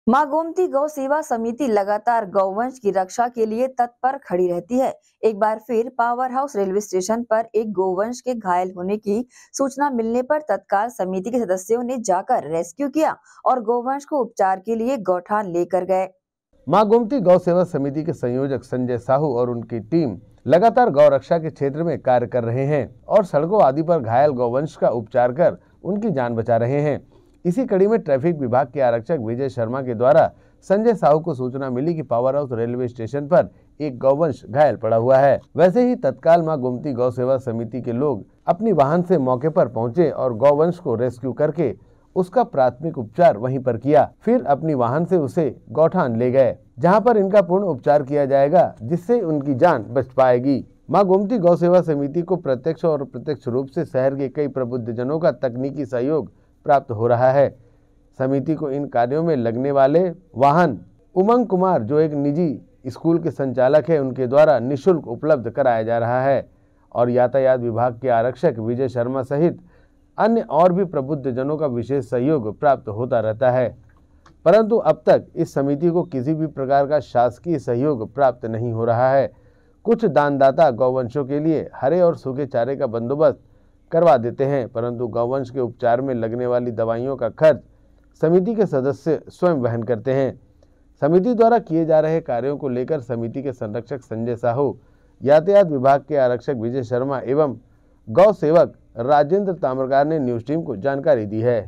मां गोमती गौ सेवा समिति लगातार गौवंश की रक्षा के लिए तत्पर खड़ी रहती है। एक बार फिर पावर हाउस रेलवे स्टेशन पर एक गोवंश के घायल होने की सूचना मिलने पर तत्काल समिति के सदस्यों ने जाकर रेस्क्यू किया और गोवंश को उपचार के लिए गौठान लेकर गए। मां गोमती गौ सेवा समिति के संयोजक संजय साहू और उनकी टीम लगातार गौ रक्षा के क्षेत्र में कार्य कर रहे हैं और सड़कों आदि पर घायल गौवंश का उपचार कर उनकी जान बचा रहे हैं। इसी कड़ी में ट्रैफिक विभाग के आरक्षक विजय शर्मा के द्वारा संजय साहू को सूचना मिली कि पावर हाउस रेलवे स्टेशन पर एक गौवंश घायल पड़ा हुआ है। वैसे ही तत्काल मां गोमती गौ सेवा समिति के लोग अपनी वाहन से मौके पर पहुंचे और गौवंश को रेस्क्यू करके उसका प्राथमिक उपचार वहीं पर किया। फिर अपनी वाहन से उसे गौठान ले गए, जहां पर इनका पूर्ण उपचार किया जाएगा, जिससे उनकी जान बच पाएगी। मां गोमती गौ सेवा समिति को प्रत्यक्ष और अप्रत्यक्ष रूप से शहर के कई प्रबुद्धजनों का तकनीकी सहयोग प्राप्त हो रहा है। समिति को इन कार्यों में लगने वाले वाहन उमंग कुमार, जो एक निजी स्कूल के संचालक है, उनके द्वारा निःशुल्क उपलब्ध कराया जा रहा है और यातायात विभाग के आरक्षक विजय शर्मा सहित अन्य और भी प्रबुद्धजनों का विशेष सहयोग प्राप्त होता रहता है। परंतु अब तक इस समिति को किसी भी प्रकार का शासकीय सहयोग प्राप्त नहीं हो रहा है। कुछ दानदाता गौवंशों के लिए हरे और सूखे चारे का बंदोबस्त करवा देते हैं, परंतु गौवंश के उपचार में लगने वाली दवाइयों का खर्च समिति के सदस्य स्वयं वहन करते हैं। समिति द्वारा किए जा रहे कार्यों को लेकर समिति के संरक्षक संजय साहू, यातायात विभाग के आरक्षक विजय शर्मा एवं गौ सेवक राजेंद्र ताम्रकार ने न्यूज टीम को जानकारी दी है।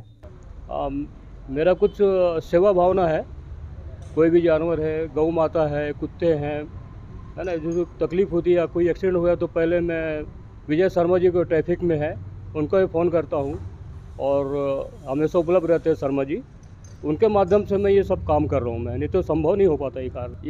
मेरा कुछ सेवा भावना है। कोई भी जानवर है, गौ माता है, कुत्ते हैं, है ना, जो तकलीफ होती है या कोई एक्सीडेंट हुआ तो पहले मैं विजय शर्मा जी को ट्रैफिक में है उनको ही फ़ोन करता हूँ और हमेशा उपलब्ध रहते हैं शर्मा जी। उनके माध्यम से मैं ये सब काम कर रहा हूँ। मैं नहीं तो संभव नहीं हो पाता ये कार्य।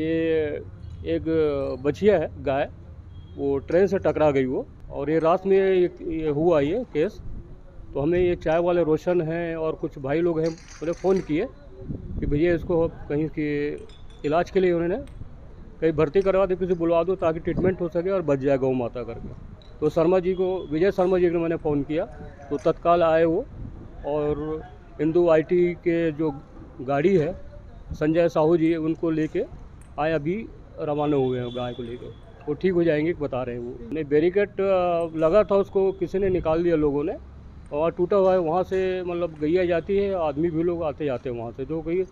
ये एक बछिया है, गाय, वो ट्रेन से टकरा गई वो, और ये रात में ये हुआ ये केस। तो हमें ये चाय वाले रोशन हैं और कुछ भाई लोग हैं, उन्होंने फ़ोन किए कि भैया इसको कहीं के इलाज के लिए उन्होंने कहीं भर्ती करवा दो, किसी बुलवा दो ताकि ट्रीटमेंट हो सके और बच जाए गौ माता करके। तो शर्मा जी को, विजय शर्मा जी को मैंने फ़ोन किया तो तत्काल आए वो, और हिंदू IT के जो गाड़ी है संजय साहू जी, उनको लेके आए, अभी रवाना हुए हैं गाय को लेके। वो ठीक हो जाएंगे बता रहे हैं वो। नहीं, बैरिकेड लगा था, उसको किसी ने निकाल दिया लोगों ने, और टूटा हुआ है। वहाँ से मतलब गैया जाती है, आदमी भी लोग आते जाते हैं वहाँ से, जो कोई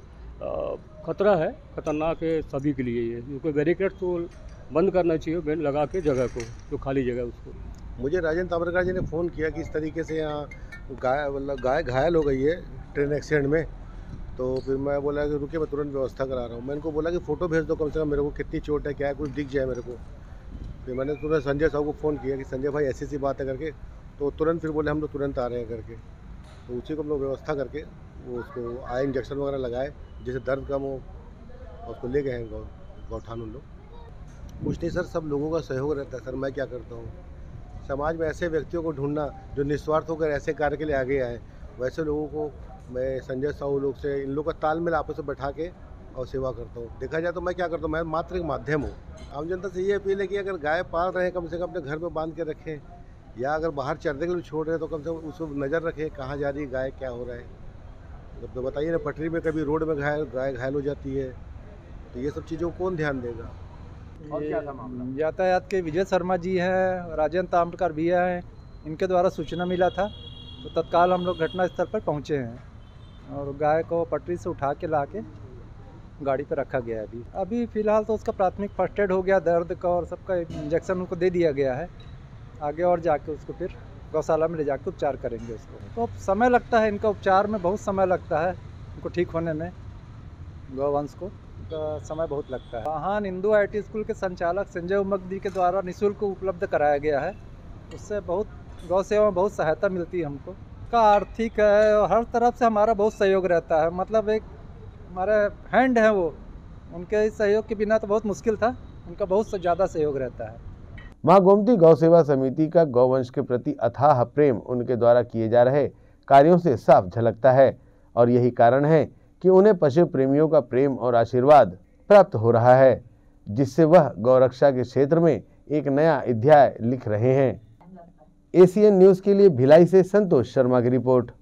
खतरा है, खतरनाक है सभी के लिए ये। क्योंकि बैरिकेड तो बंद करना चाहिए लगा के जगह को, जो खाली जगह उसको। मुझे राजेंद्र ताम्रकार जी ने फ़ोन किया कि इस तरीके से यहाँ गाय घायल हो गई है ट्रेन एक्सीडेंट में। तो फिर मैं बोला कि रुकिए, मैं तुरंत व्यवस्था करा रहा हूँ। मैं इनको बोला कि फ़ोटो भेज दो कम से कम, मेरे को कितनी चोट है, क्या है, कुछ दिख जाए मेरे को। फिर मैंने तुरंत संजय साहब को फ़ोन किया कि संजय भाई ऐसी बात है करके, तो तुरंत फिर बोले हम लोग तुरंत आ रहे हैं करके। तो उसी को हम लोग व्यवस्था करके वो उसको आए, इंजेक्शन वगैरह लगाए, जिससे दर्द कम हो, और उसको ले गए हैं गौठान उन लोग। कुछ नहीं सर, सब लोगों का सहयोग रहता है सर। मैं क्या करता हूँ, समाज में ऐसे व्यक्तियों को ढूंढना जो निस्वार्थ होकर ऐसे कार्य के लिए आगे आए, वैसे लोगों को मैं संजय साहू लोग से, इन लोगों का तालमेल आपस में बैठा के और सेवा करता हूँ। देखा जाए तो मैं क्या करता हूँ, मैं मात्र एक माध्यम हूँ। आम जनता से ये अपील है कि अगर गाय पाल रहे हैं, कम से कम अपने घर में बांध के रखें, या अगर बाहर चरने के लिए छोड़ रहे हैं तो कम से कम उसको नज़र रखें, कहाँ जा रही है गाय, क्या हो रहा है। तो बताइए ना, पटरी में कभी रोड में गाय घायल हो जाती है, तो ये सब चीज़ों को कौन ध्यान देगा। और क्या था मामला? यातायात के विजय शर्मा जी हैं, राजेंद्र ताम्रकार भैया हैं, इनके द्वारा सूचना मिला था, तो तत्काल हम लोग घटनास्थल पर पहुंचे हैं और गाय को पटरी से उठा के ला के गाड़ी पर रखा गया है। अभी फ़िलहाल तो उसका प्राथमिक फर्स्ट एड हो गया, दर्द का और सबका इंजेक्शन उनको दे दिया गया है। आगे और जाके उसको फिर गौशाला में ले जाकर उपचार करेंगे उसको। तो समय लगता है, इनका उपचार में बहुत समय लगता है, उनको ठीक होने में, गौवंश को का समय बहुत लगता है। वाहन हिंदू IT स्कूल के संचालक संजय उमंग जी के द्वारा निःशुल्क उपलब्ध कराया गया है। उससे बहुत गौ सेवा में बहुत सहायता मिलती है हमको। का आर्थिक है और हर तरफ से हमारा बहुत सहयोग रहता है। मतलब एक हमारे हैंड हैं वो, उनके सहयोग के बिना तो बहुत मुश्किल था, उनका बहुत ज़्यादा सहयोग रहता है। मां गोमती गौ सेवा समिति का गौवंश के प्रति अथाह प्रेम उनके द्वारा किए जा रहे कार्यों से साफ झलकता है और यही कारण है कि उन्हें पशु प्रेमियों का प्रेम और आशीर्वाद प्राप्त हो रहा है, जिससे वह गौरक्षा के क्षेत्र में एक नया अध्याय लिख रहे हैं। ACN न्यूज़ के लिए भिलाई से संतोष शर्मा की रिपोर्ट।